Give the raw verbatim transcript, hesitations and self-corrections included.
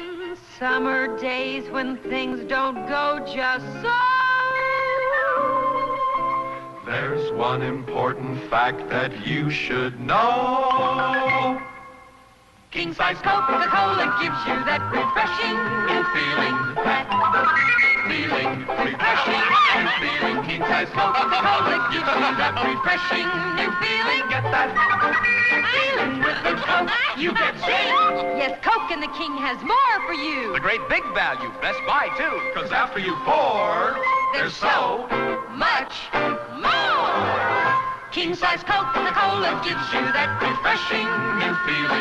On summer days when things don't go just so, there's one important fact that you should know. king-size Coca-Cola gives you that refreshing new feeling. That feeling, refreshing new feeling. King-size Coca-Cola gives you that refreshing new feeling. Get that feeling with the Coke, you get Zing. Yes, Coke and the King has more for you. The great big value, Best Buy too. Cause after you pour, there's so much more. King-size Coca-Cola gives you that refreshing new feeling.